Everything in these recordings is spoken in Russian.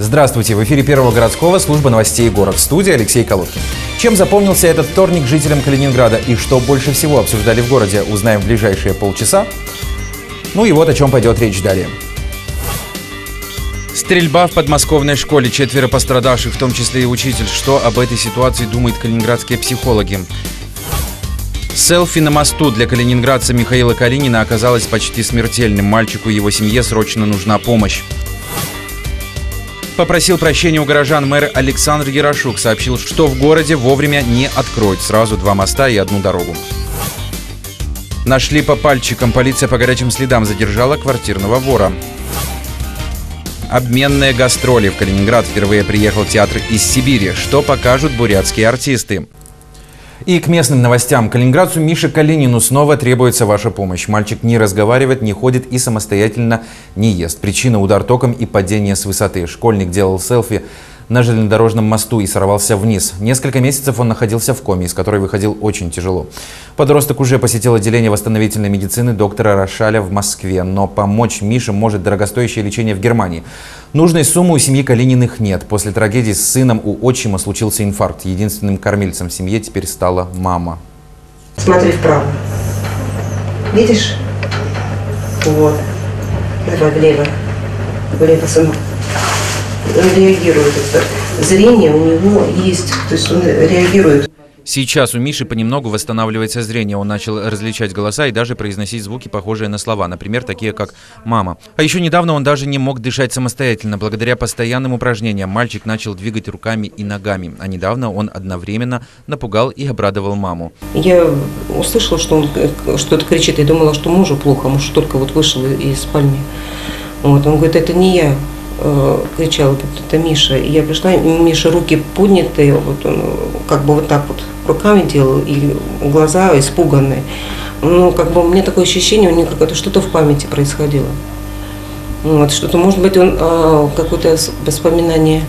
Здравствуйте! В эфире Первого городского, служба новостей «Город», в студии Алексей Колодкин. Чем запомнился этот вторник жителям Калининграда и что больше всего обсуждали в городе, узнаем в ближайшие полчаса. Ну и вот о чем пойдет речь далее. Стрельба в подмосковной школе. 4 пострадавших, в том числе и учитель. Что об этой ситуации думают калининградские психологи? Селфи на мосту для калининградца Михаила Калинина оказалось почти смертельным. Мальчику и его семье срочно нужна помощь. Попросил прощения у горожан мэр Александр Ярошук. Сообщил, что в городе вовремя не откроют сразу 2 моста и 1 дорогу. Нашли по пальчикам. Полиция по горячим следам задержала квартирного вора. Обменные гастроли. В Калининград впервые приехал театр из Сибири. Что покажут бурятские артисты? И к местным новостям. Калининградцу Мише Калинину снова требуется ваша помощь. Мальчик не разговаривает, не ходит и самостоятельно не ест. Причина – удар током и падение с высоты. Школьник делал селфи на железнодорожном мосту и сорвался вниз. Несколько месяцев он находился в коме, из которой выходил очень тяжело. Подросток уже посетил отделение восстановительной медицины доктора Рошаля в Москве. Но помочь Мише может дорогостоящее лечение в Германии. Нужной суммы у семьи Калининых нет. После трагедии с сыном у отчима случился инфаркт. Единственным кормильцем в семье теперь стала мама. Смотри вправо. Видишь? Вот. Давай влево. Влево, сынок. Он реагирует. Зрение у него есть. То есть он реагирует. Сейчас у Миши понемногу восстанавливается зрение. Он начал различать голоса и даже произносить звуки, похожие на слова. Например, такие как «мама». А еще недавно он даже не мог дышать самостоятельно. Благодаря постоянным упражнениям мальчик начал двигать руками и ногами. А недавно он одновременно напугал и обрадовал маму. Я услышала, что он что-то кричит. Я думала, что мужу плохо. Муж только вот вышел из спальни. Вот. Он говорит, это не я. Кричал, это Миша. И я пришла, Миша руки поднятые, вот он как бы вот так вот руками делал, и глаза испуганные. Ну, как бы у меня такое ощущение, у него какое-то что-то в памяти происходило. Вот, что-то, может быть, он какое-то воспоминание,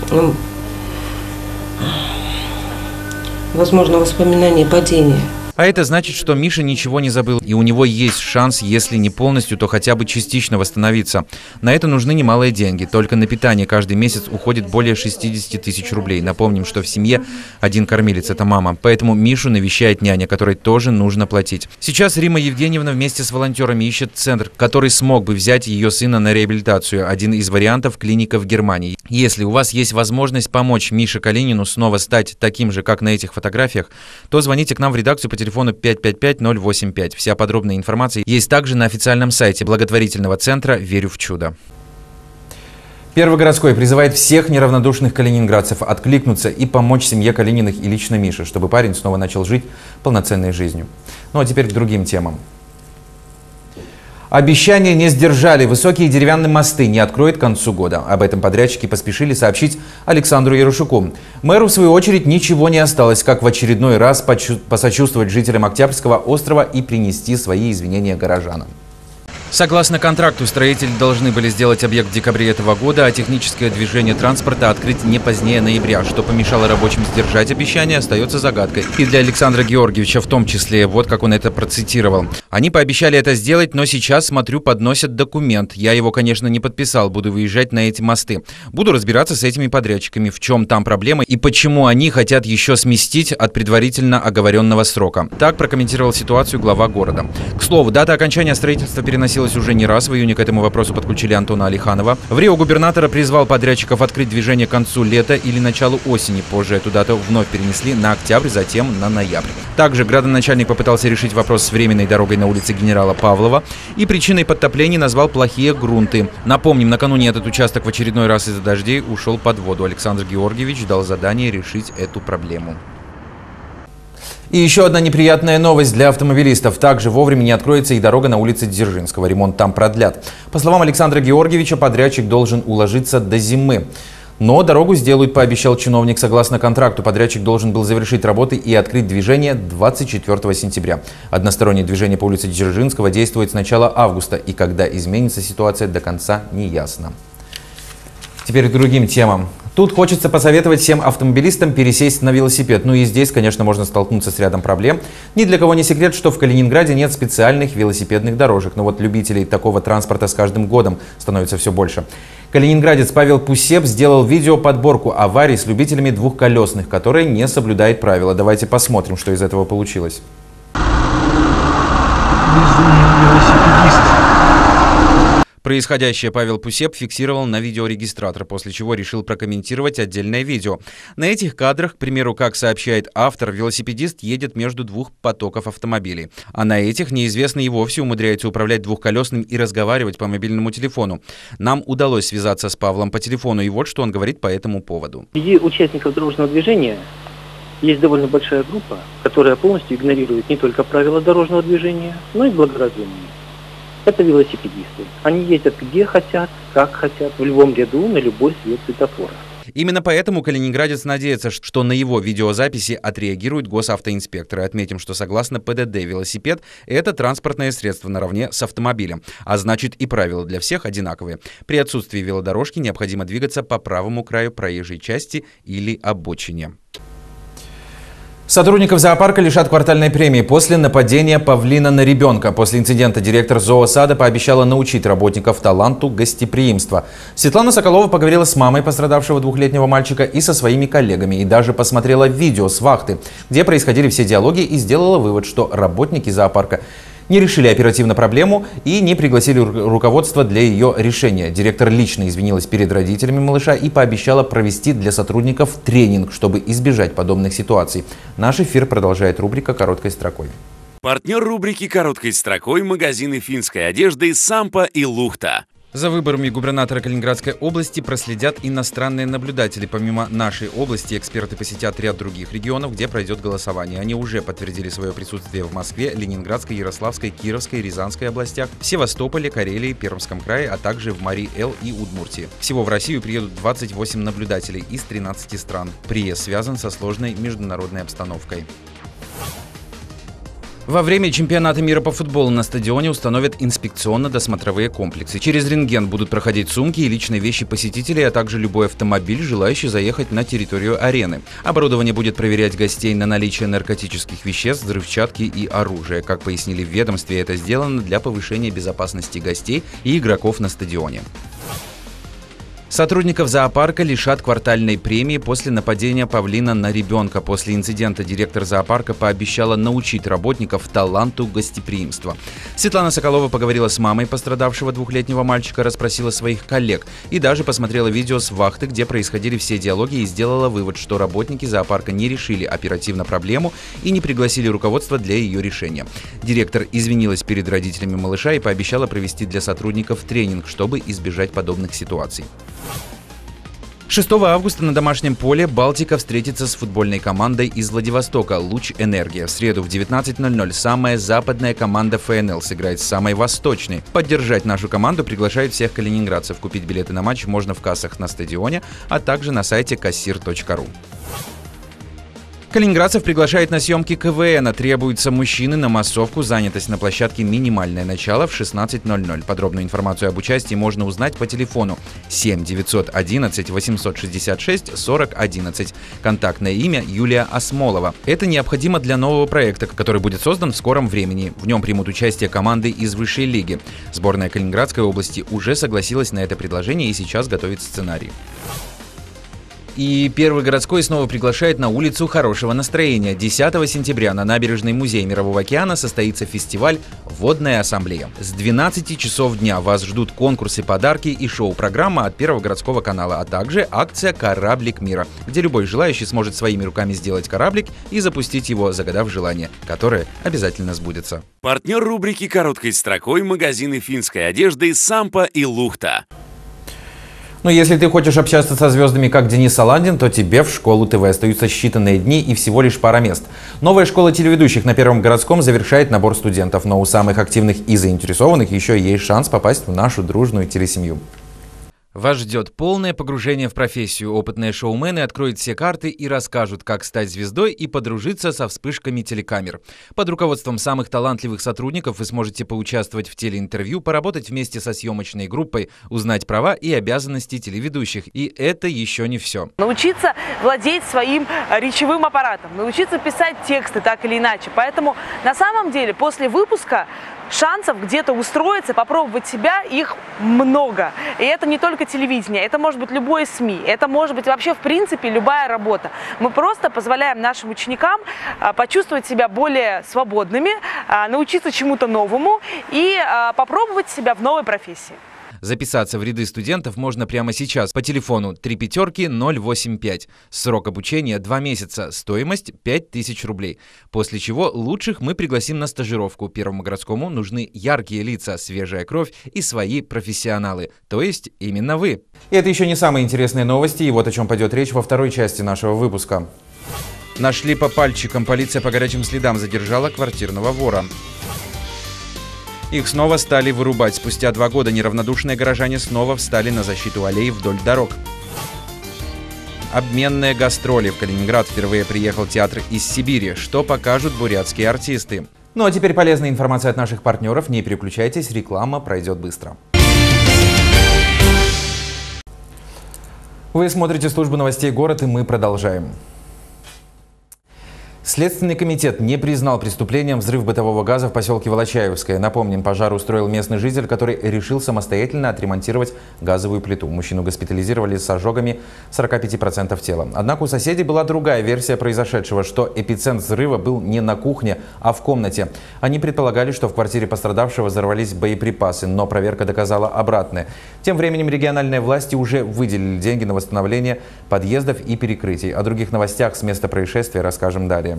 возможно, воспоминание падения. А это значит, что Миша ничего не забыл, и у него есть шанс, если не полностью, то хотя бы частично восстановиться. На это нужны немалые деньги. Только на питание каждый месяц уходит более 60 тысяч рублей. Напомним, что в семье один кормилец – это мама. Поэтому Мишу навещает няня, которой тоже нужно платить. Сейчас Римма Евгеньевна вместе с волонтерами ищет центр, который смог бы взять ее сына на реабилитацию. Один из вариантов – клиника в Германии. Если у вас есть возможность помочь Мише Калинину снова стать таким же, как на этих фотографиях, то звоните к нам в редакцию по телефону 555-085. Вся подробная информация есть также на официальном сайте благотворительного центра «Верю в чудо». Первый городской призывает всех неравнодушных калининградцев откликнуться и помочь семье Калининых и лично Мише, чтобы парень снова начал жить полноценной жизнью. Ну а теперь к другим темам. Обещания не сдержали. Высокие деревянные мосты не откроют к концу года. Об этом подрядчики поспешили сообщить Александру Ярошуку. Мэру, в свою очередь, ничего не осталось, как в очередной раз посочувствовать жителям Октябрьского острова и принести свои извинения горожанам. Согласно контракту, строители должны были сделать объект в декабре этого года, а техническое движение транспорта открыть не позднее ноября. Что помешало рабочим сдержать обещание, остается загадкой. И для Александра Георгиевича в том числе. Вот как он это процитировал. Они пообещали это сделать, но сейчас, смотрю, подносят документ. Я его, конечно, не подписал, буду выезжать на эти мосты. Буду разбираться с этими подрядчиками, в чем там проблема и почему они хотят еще сместить от предварительно оговоренного срока. Так прокомментировал ситуацию глава города. К слову, дата окончания строительства переносилась уже не раз. В июне к этому вопросу подключили Антона Алиханова. В Рио губернатора призвал подрядчиков открыть движение к концу лета или началу осени. Позже эту дату вновь перенесли на октябрь, затем на ноябрь. Также градоначальник попытался решить вопрос с временной дорогой на улице генерала Павлова и причиной подтоплений назвал плохие грунты. Напомним, накануне этот участок в очередной раз из-за дождей ушел под воду. Александр Георгиевич дал задание решить эту проблему. И еще одна неприятная новость для автомобилистов. Также вовремя не откроется и дорога на улице Дзержинского. Ремонт там продлят. По словам Александра Георгиевича, подрядчик должен уложиться до зимы. Но дорогу сделают, пообещал чиновник. Согласно контракту, подрядчик должен был завершить работы и открыть движение 24 сентября. Одностороннее движение по улице Дзержинского действует с начала августа. И когда изменится ситуация, до конца не ясно. Теперь к другим темам. Тут хочется посоветовать всем автомобилистам пересесть на велосипед. Ну и здесь, конечно, можно столкнуться с рядом проблем. Ни для кого не секрет, что в Калининграде нет специальных велосипедных дорожек. Но вот любителей такого транспорта с каждым годом становится все больше. Калининградец Павел Пусеп сделал видеоподборку аварий с любителями двухколесных, которые не соблюдают правила. Давайте посмотрим, что из этого получилось. Происходящее Павел Пусеп фиксировал на видеорегистратор, после чего решил прокомментировать отдельное видео. На этих кадрах, к примеру, как сообщает автор, велосипедист едет между двух потоков автомобилей. А на этих неизвестный и вовсе умудряется управлять двухколесным и разговаривать по мобильному телефону. Нам удалось связаться с Павлом по телефону, и вот что он говорит по этому поводу. Среди участников дорожного движения есть довольно большая группа, которая полностью игнорирует не только правила дорожного движения, но и благоразумие. Это велосипедисты. Они ездят где хотят, как хотят, в любом ряду, на любой свет светофора. Именно поэтому калининградец надеется, что на его видеозаписи отреагируют госавтоинспекторы. Отметим, что согласно ПДД велосипед – это транспортное средство наравне с автомобилем. А значит, и правила для всех одинаковые. При отсутствии велодорожки необходимо двигаться по правому краю проезжей части или обочине. Сотрудников зоопарка лишат квартальной премии после нападения павлина на ребенка. После инцидента директор зоосада пообещала научить работников таланту гостеприимства. Светлана Соколова поговорила с мамой пострадавшего двухлетнего мальчика и со своими коллегами. И даже посмотрела видео с вахты, где происходили все диалоги, и сделала вывод, что работники зоопарка не решили оперативно проблему и не пригласили руководство для ее решения. Директор лично извинилась перед родителями малыша и пообещала провести для сотрудников тренинг, чтобы избежать подобных ситуаций. Наш эфир продолжает рубрика «Короткой строкой». Партнер рубрики «Короткой строкой» – магазины финской одежды «Сампа» и «Лухта». За выборами губернатора Калининградской области проследят иностранные наблюдатели. Помимо нашей области, эксперты посетят ряд других регионов, где пройдет голосование. Они уже подтвердили свое присутствие в Москве, Ленинградской, Ярославской, Кировской, Рязанской областях, Севастополе, Карелии, Пермском крае, а также в Марий-Эл и Удмуртии. Всего в Россию приедут 28 наблюдателей из 13 стран. Приезд связан со сложной международной обстановкой. Во время чемпионата мира по футболу на стадионе установят инспекционно-досмотровые комплексы. Через рентген будут проходить сумки и личные вещи посетителей, а также любой автомобиль, желающий заехать на территорию арены. Оборудование будет проверять гостей на наличие наркотических веществ, взрывчатки и оружия. Как пояснили в ведомстве, это сделано для повышения безопасности гостей и игроков на стадионе. Сотрудников зоопарка лишат квартальной премии после нападения павлина на ребенка. После инцидента директор зоопарка пообещала научить работников таланту гостеприимства. Светлана Соколова поговорила с мамой пострадавшего двухлетнего мальчика, расспросила своих коллег и даже посмотрела видео с вахты, где происходили все диалоги, и сделала вывод, что работники зоопарка не решили оперативно проблему и не пригласили руководство для ее решения. Директор извинилась перед родителями малыша и пообещала провести для сотрудников тренинг, чтобы избежать подобных ситуаций. 6 августа на домашнем поле «Балтика» встретится с футбольной командой из Владивостока «Луч Энергия». В среду в 19:00 самая западная команда ФНЛ сыграет с самой восточной. Поддержать нашу команду приглашают всех калининградцев. Купить билеты на матч можно в кассах на стадионе, а также на сайте kassir.ru. Калининградцев приглашает на съемки КВН. Требуются мужчины на массовку. Занятость на площадке «Минимальное начало» в 16:00. Подробную информацию об участии можно узнать по телефону 7 911 866 40 11. Контактное имя Юлия Осмолова. Это необходимо для нового проекта, который будет создан в скором времени. В нем примут участие команды из высшей лиги. Сборная Калининградской области уже согласилась на это предложение и сейчас готовит сценарий. И Первый городской снова приглашает на улицу хорошего настроения. 10 сентября на набережной Музея Мирового океана состоится фестиваль «Водная ассамблея». С 12 часов дня вас ждут конкурсы, подарки и шоу-программа от Первого городского канала, а также акция «Кораблик мира», где любой желающий сможет своими руками сделать кораблик и запустить его, загадав желание, которое обязательно сбудется. Партнер рубрики «Короткой строкой» – магазины финской одежды «Сампа» и «Лухта». Но если ты хочешь общаться со звездами, как Денис Аландин, то тебе в школу ТВ остаются считанные дни и всего лишь пара мест. Новая школа телеведущих на Первом городском завершает набор студентов, но у самых активных и заинтересованных еще есть шанс попасть в нашу дружную телесемью. Вас ждет полное погружение в профессию. Опытные шоумены откроют все карты и расскажут, как стать звездой и подружиться со вспышками телекамер. Под руководством самых талантливых сотрудников вы сможете поучаствовать в телеинтервью, поработать вместе со съемочной группой, узнать права и обязанности телеведущих. И это еще не все. Научиться владеть своим речевым аппаратом, научиться писать тексты так или иначе. Поэтому на самом деле после выпуска шансов где-то устроиться, попробовать себя, их много. И это не только телевидение, это может быть любое СМИ, это может быть вообще в принципе любая работа. Мы просто позволяем нашим ученикам почувствовать себя более свободными, научиться чему-то новому и попробовать себя в новой профессии. Записаться в ряды студентов можно прямо сейчас по телефону 35085. Срок обучения 2 месяца, стоимость 5000 рублей. После чего лучших мы пригласим на стажировку. Первому городскому нужны яркие лица, свежая кровь и свои профессионалы. То есть именно вы. И это еще не самые интересные новости, и вот о чем пойдет речь во второй части нашего выпуска. Нашли по пальчикам, полиция по горячим следам задержала квартирного вора. Их снова стали вырубать. Спустя 2 года неравнодушные горожане снова встали на защиту аллей вдоль дорог. Обменные гастроли. В Калининград впервые приехал театр из Сибири. Что покажут бурятские артисты? Ну а теперь полезная информация от наших партнеров. Не переключайтесь, реклама пройдет быстро. Вы смотрите службу новостей «Город», и мы продолжаем. Следственный комитет не признал преступлением взрыв бытового газа в поселке Волочаевское. Напомним, пожар устроил местный житель, который решил самостоятельно отремонтировать газовую плиту. Мужчину госпитализировали с ожогами 45% тела. Однако у соседей была другая версия произошедшего, что эпицентр взрыва был не на кухне, а в комнате. Они предполагали, что в квартире пострадавшего взорвались боеприпасы, но проверка доказала обратное. Тем временем региональные власти уже выделили деньги на восстановление подъездов и перекрытий. О других новостях с места происшествия расскажем далее.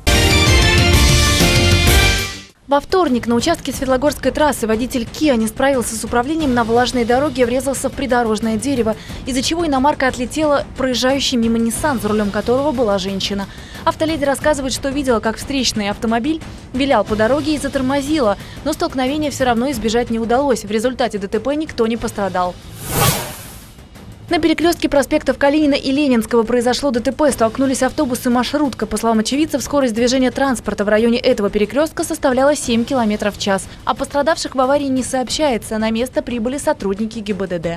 Во вторник на участке Светлогорской трассы водитель Kia не справился с управлением на влажной дороге и врезался в придорожное дерево, из-за чего иномарка отлетела проезжающий мимо Nissan, за рулем которого была женщина. Автоледи рассказывает, что видела, как встречный автомобиль вилял по дороге и затормозила, но столкновения все равно избежать не удалось. В результате ДТП никто не пострадал. На перекрестке проспектов Калинина и Ленинского произошло ДТП. Столкнулись автобус и маршрутка. По словам очевидцев, скорость движения транспорта в районе этого перекрестка составляла 7 км в час. О пострадавших в аварии не сообщается. На место прибыли сотрудники ГИБДД.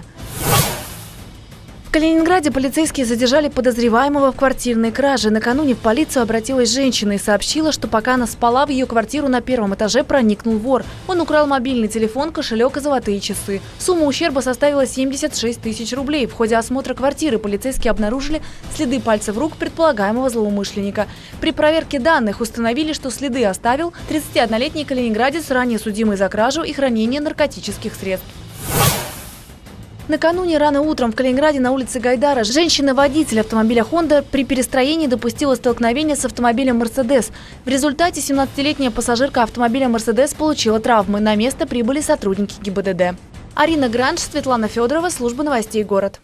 В Калининграде полицейские задержали подозреваемого в квартирной краже. Накануне в полицию обратилась женщина и сообщила, что пока она спала, в ее квартиру на 1-м этаже проникнул вор. Он украл мобильный телефон, кошелек и золотые часы. Сумма ущерба составила 76 тысяч рублей. В ходе осмотра квартиры полицейские обнаружили следы пальцев рук предполагаемого злоумышленника. При проверке данных установили, что следы оставил 31-летний калининградец, ранее судимый за кражу и хранение наркотических средств. Накануне рано утром в Калининграде на улице Гайдара женщина-водитель автомобиля «Хонда» при перестроении допустила столкновение с автомобилем «Мерседес». В результате 17-летняя пассажирка автомобиля «Мерседес» получила травмы. На место прибыли сотрудники ГИБДД. Арина Гранж, Светлана Федорова, служба новостей «Город».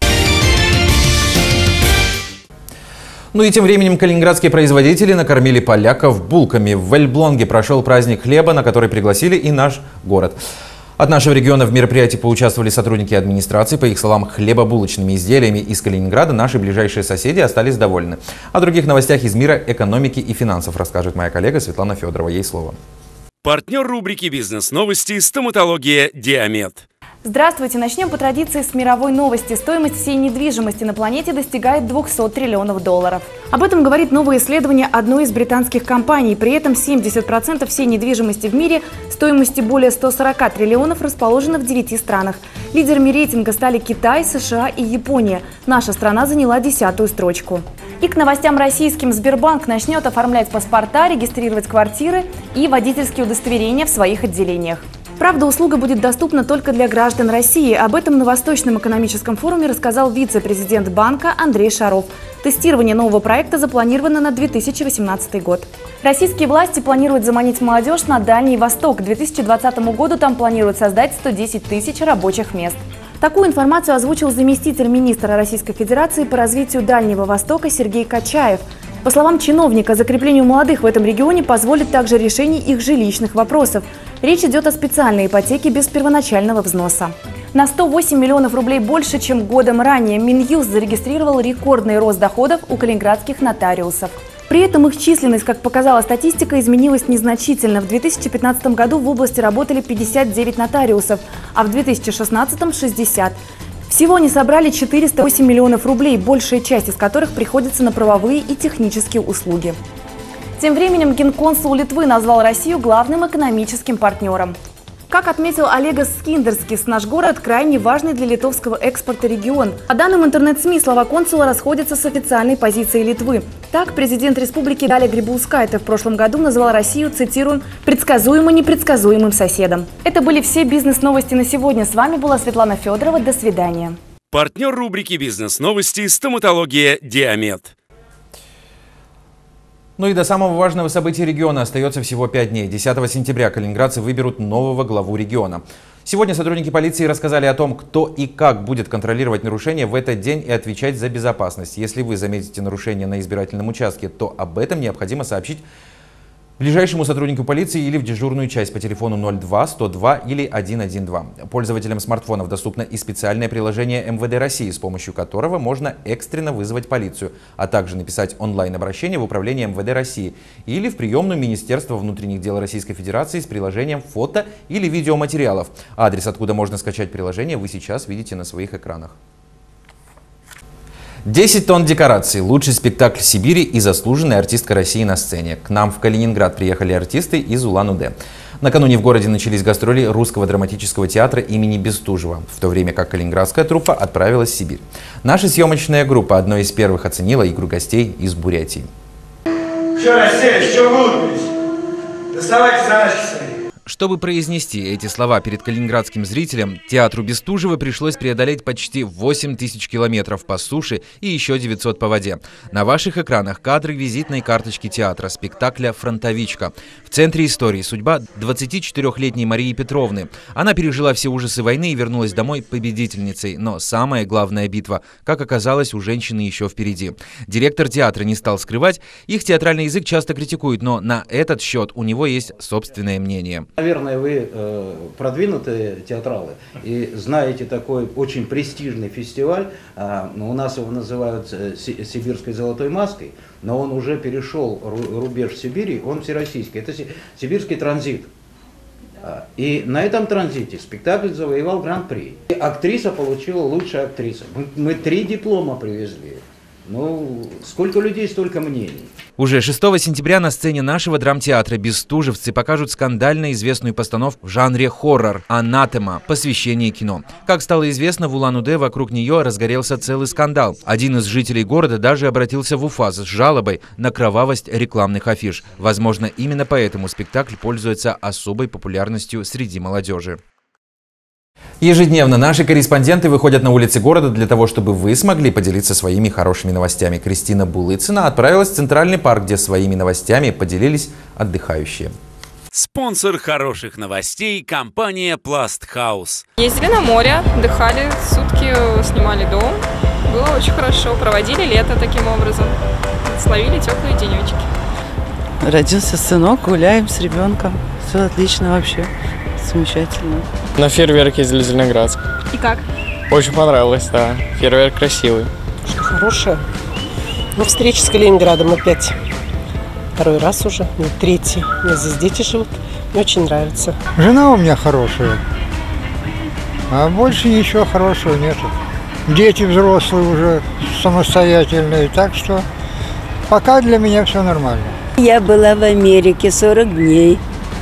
Ну и тем временем калининградские производители накормили поляков булками. В Эльблонге прошел праздник хлеба, на который пригласили и наш город. От нашего региона в мероприятии поучаствовали сотрудники администрации. По их словам, хлебобулочными изделиями из Калининграда наши ближайшие соседи остались довольны. О других новостях из мира экономики и финансов расскажет моя коллега Светлана Федорова. Ей слово. Партнер рубрики «Бизнес-новости» «Стоматология Диамед». Здравствуйте! Начнем по традиции с мировой новости. Стоимость всей недвижимости на планете достигает 200 триллионов долларов. Об этом говорит новое исследование одной из британских компаний. При этом 70% всей недвижимости в мире стоимостью более 140 триллионов расположено в 9 странах. Лидерами рейтинга стали Китай, США и Япония. Наша страна заняла 10-ю строчку. И к новостям российским. Сбербанк начнет оформлять паспорта, регистрировать квартиры и водительские удостоверения в своих отделениях. Правда, услуга будет доступна только для граждан России. Об этом на Восточном экономическом форуме рассказал вице-президент банка Андрей Шаров. Тестирование нового проекта запланировано на 2018 год. Российские власти планируют заманить молодежь на Дальний Восток. К 2020 году там планируют создать 110 тысяч рабочих мест. Такую информацию озвучил заместитель министра Российской Федерации по развитию Дальнего Востока Сергей Качаев. По словам чиновника, закреплению молодых в этом регионе позволит также решение их жилищных вопросов. Речь идет о специальной ипотеке без первоначального взноса. На 108 миллионов рублей больше, чем годом ранее. Минюст зарегистрировал рекордный рост доходов у калининградских нотариусов. При этом их численность, как показала статистика, изменилась незначительно. В 2015 году в области работали 59 нотариусов, а в 2016 – 60. Всего они собрали 408 миллионов рублей, большая часть из которых приходится на правовые и технические услуги. Тем временем генконсул Литвы назвал Россию главным экономическим партнером. Как отметил Олеgas Скиндерскис, наш город крайне важный для литовского экспорта регион. По данным интернет-СМИ, слова консула расходятся с официальной позицией Литвы. Так, президент республики Даля Грибаускайте в прошлом году назвал Россию, цитируем, «предсказуемо-непредсказуемым соседом». Это были все бизнес-новости на сегодня. С вами была Светлана Федорова. До свидания. Партнер рубрики «Бизнес-новости» стоматология «Диамед». Ну и до самого важного события региона остается всего 5 дней. 10 сентября калининградцы выберут нового главу региона. Сегодня сотрудники полиции рассказали о том, кто и как будет контролировать нарушения в этот день и отвечать за безопасность. Если вы заметите нарушение на избирательном участке, то об этом необходимо сообщить ближайшему сотруднику полиции или в дежурную часть по телефону 02 102 или 112. Пользователям смартфонов доступно и специальное приложение МВД России, с помощью которого можно экстренно вызвать полицию, а также написать онлайн-обращение в управление МВД России или в приемную Министерства внутренних дел Российской Федерации с приложением фото или видеоматериалов. Адрес, откуда можно скачать приложение, вы сейчас видите на своих экранах. 10 тонн декораций, лучший спектакль Сибири и заслуженная артистка России на сцене. К нам в Калининград приехали артисты из Улан-Удэ. Накануне в городе начались гастроли Русского драматического театра имени Бестужева, в то время как калининградская труппа отправилась в Сибирь. Наша съемочная группа одной из первых оценила игру гостей из Бурятии. Что расселись, что вылупились? Доставайте заначки свои. Чтобы произнести эти слова перед калининградским зрителем, театру Бестужева пришлось преодолеть почти 8000 километров по суше и еще 900 по воде. На ваших экранах кадры визитной карточки театра спектакля «Фронтовичка». В центре истории судьба 24-летней Марии Петровны. Она пережила все ужасы войны и вернулась домой победительницей. Но самая главная битва, как оказалось, у женщины еще впереди. Директор театра не стал скрывать, их театральный язык часто критикуют, но на этот счет у него есть собственное мнение. Наверное, вы продвинутые театралы и знаете такой очень престижный фестиваль. У нас его называют Сибирской золотой маской, но он уже перешел рубеж Сибири, он всероссийский. Это Сибирский транзит. И на этом транзите спектакль завоевал гран-при. Актриса получила лучшая актриса. Мы 3 диплома привезли. Ну, сколько людей, столько мнений. Уже 6 сентября на сцене нашего драмтеатра бестужевцы покажут скандально известную постановку в жанре хоррор «Анатема. Посвящение кино». Как стало известно, в Улан-Удэ вокруг нее разгорелся целый скандал. Один из жителей города даже обратился в УФАС с жалобой на кровавость рекламных афиш. Возможно, именно поэтому спектакль пользуется особой популярностью среди молодежи. Ежедневно наши корреспонденты выходят на улицы города для того, чтобы вы смогли поделиться своими хорошими новостями. Кристина Булыцина отправилась в Центральный парк, где своими новостями поделились отдыхающие. Спонсор хороших новостей – компания Plast House. Ездили на море, отдыхали, сутки снимали дом. Было очень хорошо, проводили лето таким образом. Словили теплые денечки. Родился сынок, гуляем с ребенком. Все отлично вообще. Замечательно. На фейерверк ездили в Зеленоградск. И как? Очень понравилось, да. Фейерверк красивый. Что хорошее. Ну, встреча с Калининградом опять. 2-й раз уже, 3-й. У меня здесь дети живут. Мне очень нравится. Жена у меня хорошая. А больше ничего хорошего нету. Дети взрослые уже, самостоятельные. Так что пока для меня все нормально. Я была в Америке 40 дней.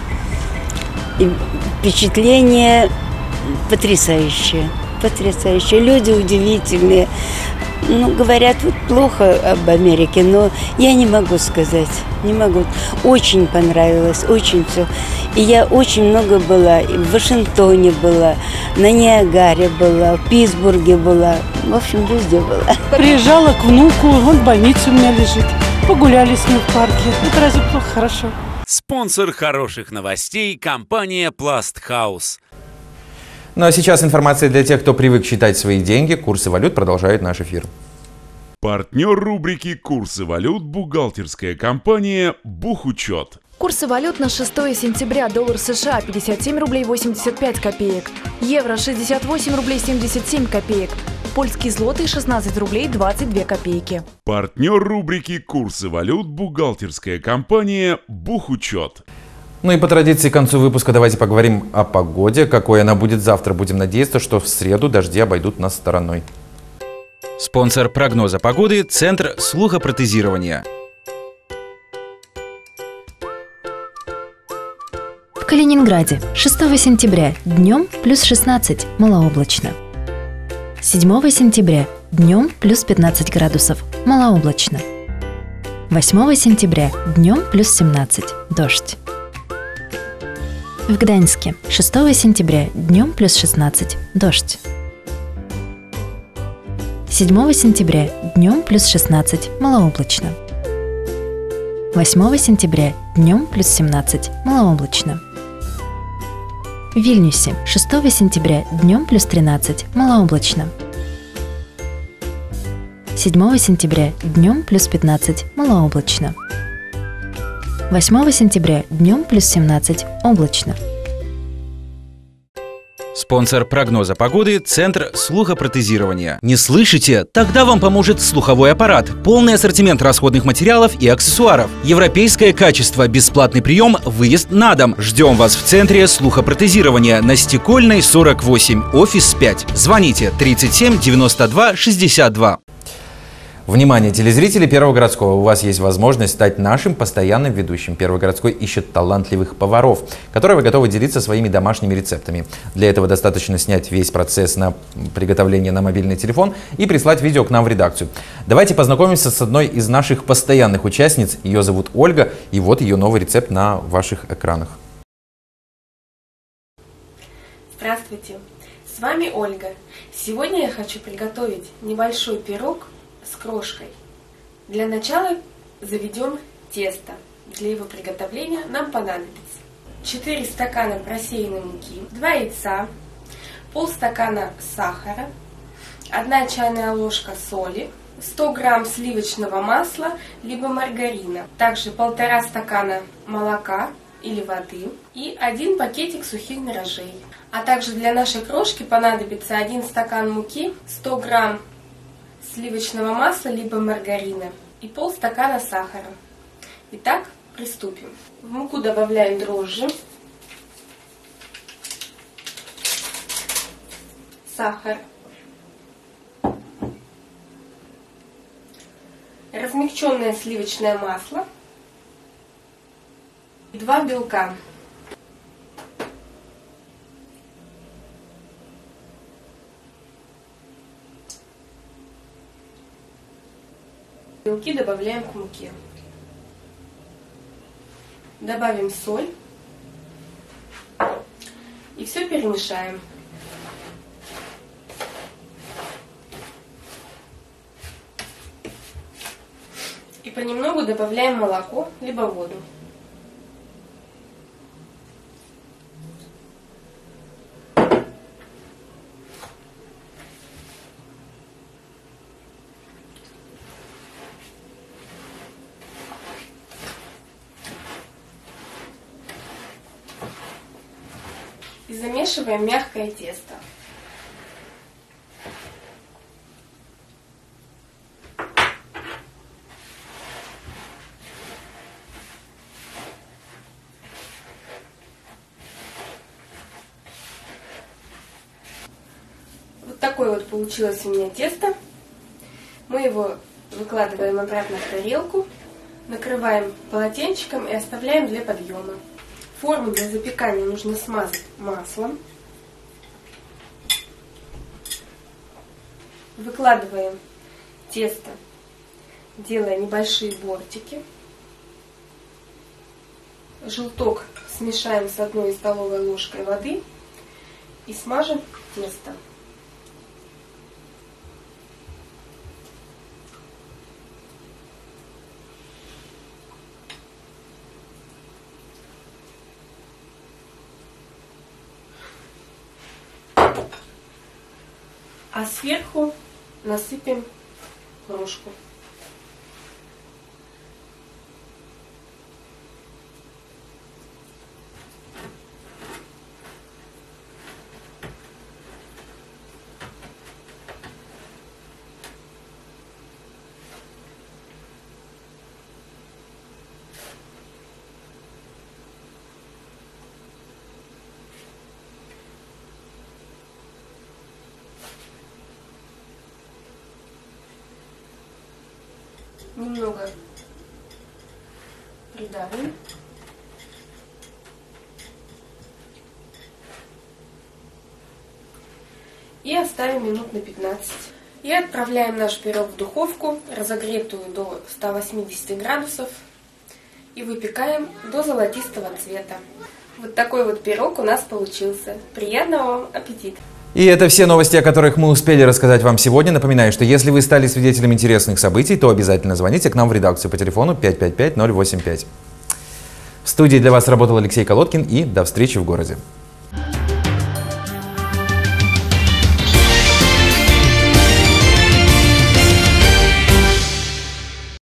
И впечатление потрясающее, потрясающее. Люди удивительные. Ну, говорят вот плохо об Америке, но я не могу сказать, не могу. Очень понравилось, очень все. И я очень много была, и в Вашингтоне была, на Ниагаре была, в Питтсбурге была, в общем, везде была. Приезжала к внуку, он в больнице у меня лежит. Погуляли с ним в парке. Это разве плохо? Хорошо. Спонсор хороших новостей – компания Plast House. Ну а сейчас информация для тех, кто привык считать свои деньги. Курсы валют продолжают наш эфир. Партнер рубрики «Курсы валют» – бухгалтерская компания «Бухучет». Курсы валют на 6 сентября. Доллар США 57 рублей 85 копеек. Евро 68 рублей 77 копеек. Польский злотый 16 рублей 22 копейки. Партнер рубрики «Курсы валют» – бухгалтерская компания «Бухучет». Ну и по традиции к концу выпуска давайте поговорим о погоде. Какой она будет завтра. Будем надеяться, что в среду дожди обойдут нас стороной. Спонсор прогноза погоды – Центр слухопротезирования. В Калининграде 6 сентября днем плюс 16, малооблачно. 7 сентября днем плюс 15 градусов, малооблачно. 8 сентября днем плюс 17, дождь. В Гданьске 6 сентября днем плюс 16, дождь. 7 сентября днем плюс 16, малооблачно. 8 сентября днем плюс 17, малооблачно. В Вильнюсе 6 сентября днем плюс 13, малооблачно. 7 сентября днем плюс 15, малооблачно. 8 сентября днем плюс 17, облачно. Спонсор прогноза погоды – Центр слухопротезирования. Не слышите? Тогда вам поможет слуховой аппарат. Полный ассортимент расходных материалов и аксессуаров. Европейское качество, бесплатный прием, выезд на дом. Ждем вас в Центре слухопротезирования на Стекольной, 48, офис 5. Звоните 37 92 62. Внимание, телезрители Первого городского, у вас есть возможность стать нашим постоянным ведущим. Первый городской ищет талантливых поваров, которые готовы делиться своими домашними рецептами. Для этого достаточно снять весь процесс на приготовление на мобильный телефон и прислать видео к нам в редакцию. Давайте познакомимся с одной из наших постоянных участниц. Ее зовут Ольга, и вот ее новый рецепт на ваших экранах. Здравствуйте, с вами Ольга. Сегодня я хочу приготовить небольшой пирог с крошкой. Для начала заведем тесто. Для его приготовления нам понадобится 4 стакана просеянной муки, 2 яйца, полстакана сахара, 1 чайная ложка соли, 100 грамм сливочного масла либо маргарина, также 1,5 стакана молока или воды и 1 пакетик сухих дрожжей. А также для нашей крошки понадобится 1 стакан муки, 100 грамм сливочного масла либо маргарина и полстакана сахара. Итак, приступим. В муку добавляем дрожжи, сахар, размягченное сливочное масло и 2 белка. Белки добавляем к муке. Добавим соль и все перемешаем. И понемногу добавляем молоко либо воду. И замешиваем мягкое тесто. Вот такое вот получилось у меня тесто. Мы его выкладываем обратно в тарелку, накрываем полотенчиком и оставляем для подъема. Форму для запекания нужно смазать маслом. Выкладываем тесто, делая небольшие бортики. Желток смешаем с 1 столовой ложкой воды и смажем тесто. А сверху насыпем крошку. немного придавим. И оставим минут на 15. И отправляем наш пирог в духовку, разогретую до 180 градусов. И выпекаем до золотистого цвета. Вот такой вот пирог у нас получился. Приятного вам аппетита! И это все новости, о которых мы успели рассказать вам сегодня. Напоминаю, что если вы стали свидетелем интересных событий, то обязательно звоните к нам в редакцию по телефону 555-085. В студии для вас работал Алексей Колодкин, и до встречи в городе.